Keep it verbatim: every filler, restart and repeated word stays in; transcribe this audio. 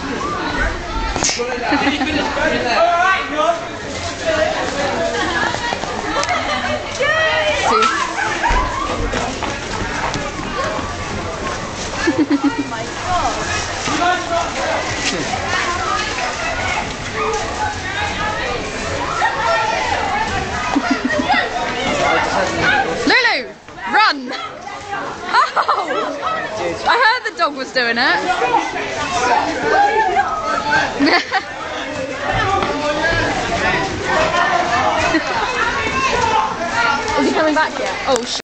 Lulu, run! Oh! I heard the dog was doing it. Is he coming back yet? Oh shit.